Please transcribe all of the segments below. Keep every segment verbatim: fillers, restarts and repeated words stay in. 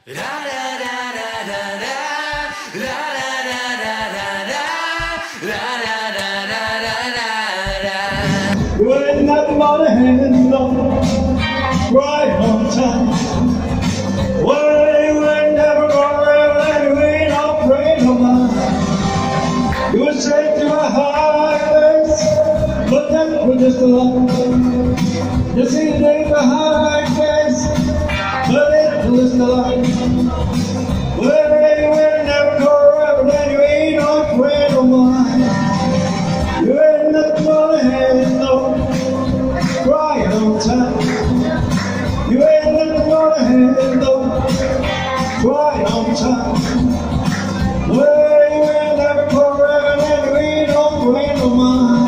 When nothing but a hand on, right on time. Well, you ain't never gonna ever and you ain't no afraid of mine. You were straight to my high place, but that was just a lie. You see, there's a high place, but it was just a lie. Well, you ain't never gonna ever and you ain't no afraid of mine. You ain't nothing but a hand on, right on time. You ain't nothing but a hand on, right on time. Well, you ain't never forever and you ain't no friend of mine.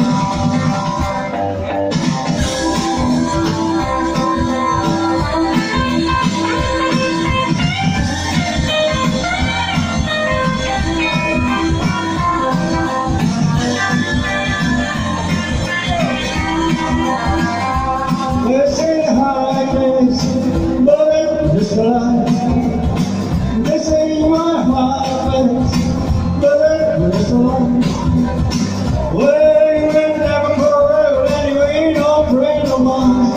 They say the high place, but it's just a lie. They say my high place, but it's just a lie. Well, you ain't never forever and you ain't no friend of mine.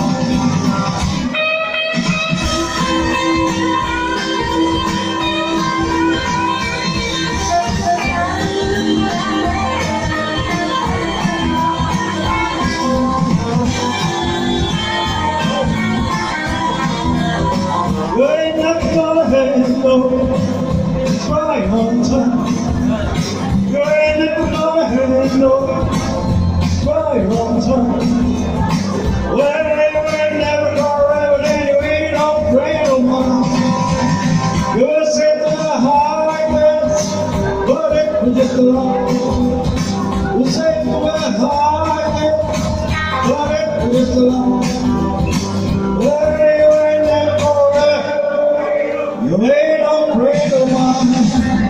You ain't nothing but a handle, it's right on time. You ain't nothing but a handle, it's right on time. Well, you ain't never forever and you ain't no friend of mine. You said to the high place, but it was just a lie. You said to the high place, but it was just a lie. Well, you ain't never forever, you ain't no friend of mine.